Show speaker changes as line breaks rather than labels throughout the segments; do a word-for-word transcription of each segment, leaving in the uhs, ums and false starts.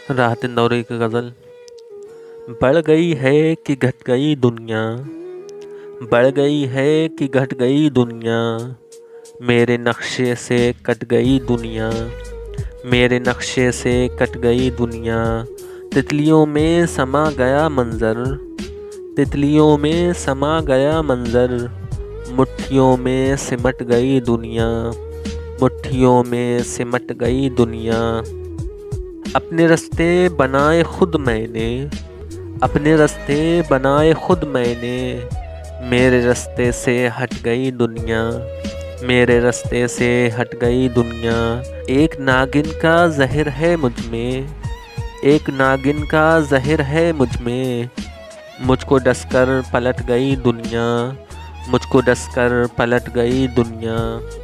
राहत इंदौरी की गज़ल। बढ़ गई है कि घट गई दुनिया, बढ़ गई है कि घट गई दुनिया, मेरे नक्शे से कट गई दुनिया, मेरे नक्शे से कट गई दुनिया। तितलियों में समा गया मंज़र, तितलियों में समा गया मंज़र, मुट्ठियों में सिमट गई दुनिया, मुट्ठियों में सिमट गई दुनिया। अपने रास्ते बनाए खुद मैंने, अपने रास्ते बनाए खुद मैंने, मेरे रास्ते से हट गई दुनिया, मेरे रास्ते से हट गई दुनिया। एक नागिन का जहर है मुझ में, एक नागिन का जहर है मुझ में, मुझको डसकर पलट गई दुनिया, मुझको डसकर पलट गई दुनिया।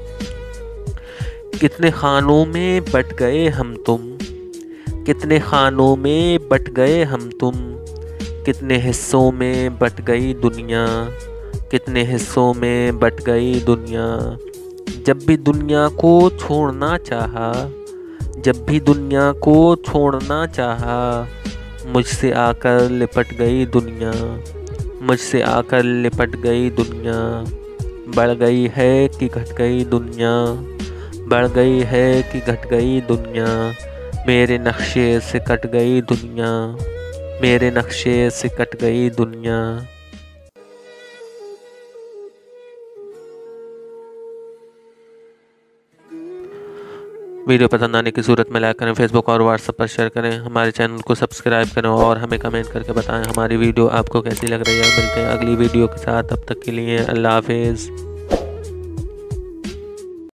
कितने खानों में बट गए हम तुम, कितने खानों में बट गए हम तुम, कितने हिस्सों में बट गई दुनिया, कितने हिस्सों में बट गई दुनिया। जब भी दुनिया को छोड़ना चाहा, जब भी दुनिया को छोड़ना चाहा, मुझसे आकर लिपट गई दुनिया, मुझसे आकर लिपट गई दुनिया। बढ़ गई है कि घट गई दुनिया, बढ़ गई है कि घट गई दुनिया, मेरे नक्शे से कट गई दुनिया, मेरे नक्शे से कट गई दुनिया। वीडियो पसंद आने की सूरत में लाइक करें, फेसबुक और व्हाट्सएप पर शेयर करें, हमारे चैनल को सब्सक्राइब करें और हमें कमेंट करके बताएं हमारी वीडियो आपको कैसी लग रही है। मिलते हैं अगली वीडियो के साथ, तब तक के लिए अल्लाह हाफिज़।